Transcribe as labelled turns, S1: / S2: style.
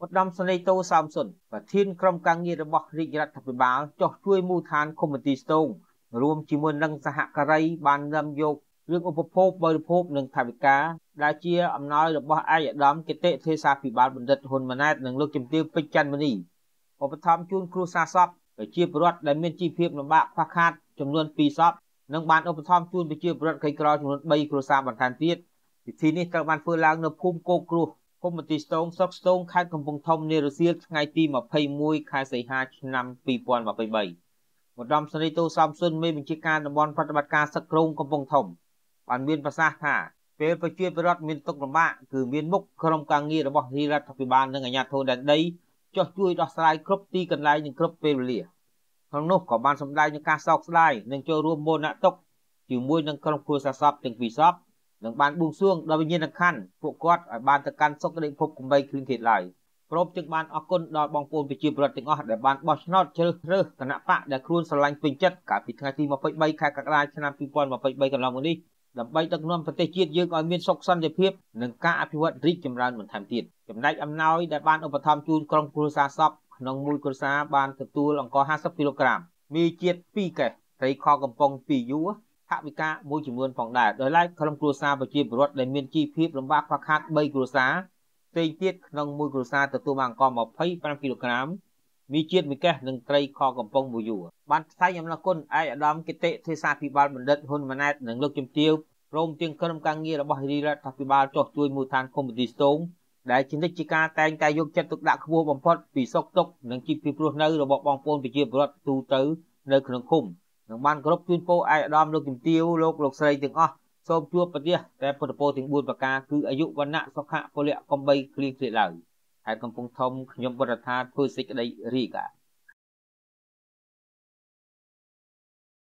S1: Đâm sân đây tô xăm xuân và thiên krom căng nghi đã bọc rịnh rạch thập báo cho chui mù than committee stone rùm chỉ muốn nâng xã hạ cà rây ban lâm dục riêng Upopop bơi phốp nâng thải cá đã chia âm nói là bọc ai ở đám cái tệ thế xa phỉ bán bình đất hồn mà nét nâng lúc chìm tiêu bích chân mà nì và bắt thăm chun cru xa sắp và chia bớt để miên chi phiếp làm bạc khoác khát trong luôn pi sắp nâng ban ông thăm chun và chia bớt cây cro trong luôn bay cru xa bản thàn tiết thìនេះត្រូវបានធ្វើឡើងនៅភូមិគោកគ្រោះ Committee Stone ស្រុកស្ទងខេត្តកំពង់ធំនារុស្ស៊ីថ្ងៃទី21ខែសីហាឆ្នាំ2023ឧត្តមសេនីយ៍តូសំសុនមេបញ្ជាការតំបន់ប្រតិបត្តិការសឹកក្រុងកំពង់ធំបានមានប្រសាសន៍ថាពេលប្រជាពលរដ្ឋមានទុក្ខលំបាកគឺមានមុខក្រុមការងាររបស់រដ្ឋាភិបាលនិងអាជ្ញាធរដែនដីចុះជួយដោះស្រាយគ្រប់ទីកន្លែងនិងគ្រប់ពេលវេលាក្នុងនោះក៏បានសម្ដែងនឹងការសោកស្ដាយនិងចូលរួមមោទនទុក្ខជាមួយនឹងក្រុមគ្រួសារសពទាំងពីរសពនឹងបានបួងសួងដល់វិញ្ញាណក្ខន្ធពួកគាត់ឲ្យបានទៅកាន់សុគតិភពកំបីគ្លៀងទៀតឡើយព្រមទាំងបានអរគុណដល់បងប្អូនប្រជាពលរដ្ឋទាំងអស់ដែលបានបោះឆ្នោតជ្រើសរើសគណៈបកដែលខ្លួនស្រឡាញ់ពេញចិត្តកាលពីថ្ងៃទី23ខែកក្កដាឆ្នាំ2023កន្លងមកនេះដើម្បីដឹកនាំប្រទេសជាតិយើងឲ្យមានសុខសន្តិភាពនិងការអភិវឌ្ឍរីកចម្រើនបន្ថែមទៀតចំណែកអំណោយដែលបានឧបត្ថម្ភជូនក្រុមគ្រួសារសពក្នុងមួយគ្រួសារបានទទួលអង្ករ50គីឡូក្រាមមីជាតិ2កេសត្រីខកំប៉ុង2យួរថវិកាមួយចំនួនផងដែរដោយឡែកក្រុមគ្រួសារប្រជាពលរដ្ឋដែលមានជីវភាពលំបាកខ្វះខាត3គ្រួសារផ្សេងទៀតក្នុងមួយគ្រួសារទទួលបានអង្ករ25គីឡូក្រាមមីជាតិ1កេសនិងត្រីខកំប៉ុង1យួរបានថ្លែងអំណរគុណឯកឧត្តមគតិទេសាភិបាលបណ្ឌិតហ៊ុនម៉ាណែតនិងលោកជំទាវព្រមទាំងក្រុមការងាររបស់រដ្ឋាភិបាលចុះជួយមូលដ្ឋានគមទីស្ទងដែលជានិច្ចការតែងតែយកចិត្តទុកដាក់ខ្ពស់បំផុតពីសុខទុក្ខនិងជីវភាពរស់នៅរបស់បងប្អូនប្រជាពលរដ្ឋទូទៅនៅក្នុងឃុំនឹងបានគ្រប់ជូនពរឯកឧត្តមលោកជំទាវលោកស្រីទាំងអស់សូមជួបប្រទះតែពុទ្ធពរទាំង4ប្រការគឺអាយុវណ្ណៈសុខៈពលៈកំបីគ្លៀងគ្លេឡើយហើយកំពុងធំខ្ញុំបរិទ្ធាធ្វើសេចក្តីរាយការណ៍